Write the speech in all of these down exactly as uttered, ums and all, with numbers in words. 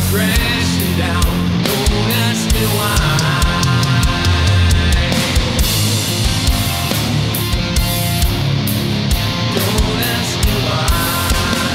crashing down. Don't ask me why. Don't ask me why.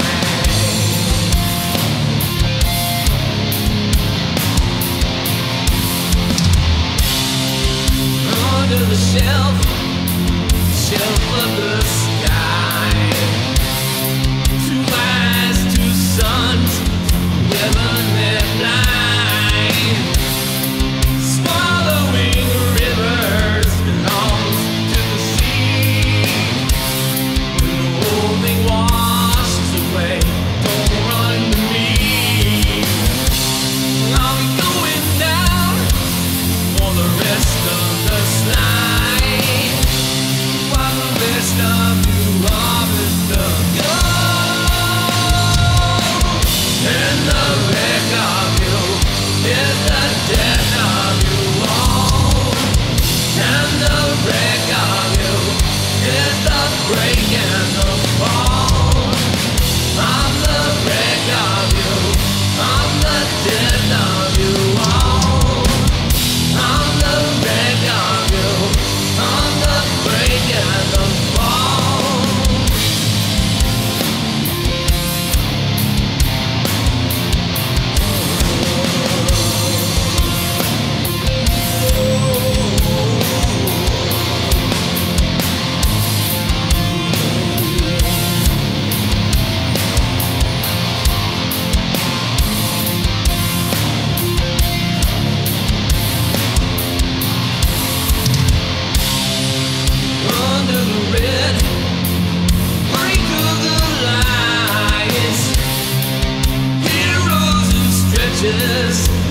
Under the shelf, shelf of the sky. Two eyes, two suns, heaven and blind. Swallowing rivers belongs to the sea. When the whole thing washes away, don't run to me. I'll be going down for the rest of the night, while the rest of you harvest the gold. And the wreck of you is the death of you all. And the wreck of you is the break and the fall. I'm the wreck of you, I'm the death of you all. I'm the wreck of you, I'm the break and the fall. Under the red light of the lights, heroes and stretches.